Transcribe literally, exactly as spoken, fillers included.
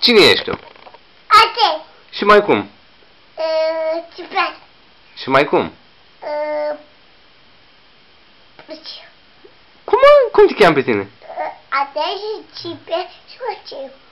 Cine ești tu? Ate. Și mai cum? Uh, Ciprian. Și mai cum? Uh, Cum, cum te cheamă pe tine? uh, Ate și Ciprian și Marcel.